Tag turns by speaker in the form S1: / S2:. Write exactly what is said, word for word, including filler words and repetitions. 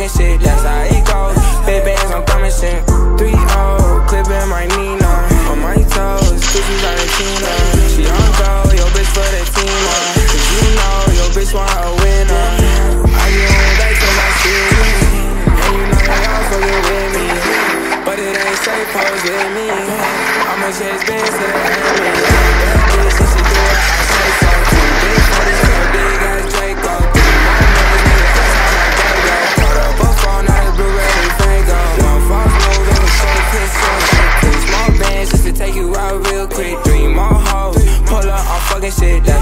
S1: fucking shit, that's how it goes. Big bands, I'm coming shit. three oh, clipping my Nina. On my toes, cookies Argentina. She on go, yo bitch for the team, uh. Cause you know, yo bitch want a winner. I get on back to my city. And you know they all fucking with me. But it ain't safe, pose with me. I'ma chase bands to the enemy. That bitch, and she do it, I say so too. Big forties and a big ass Draco. My niggas need to ask how my day go. Put up a phone, now it's Blu-ray Fango. One false move, and we show piss on shit. Three small bands just to take you out real quick. Three more hoes, pull up, I'm fucking shit down.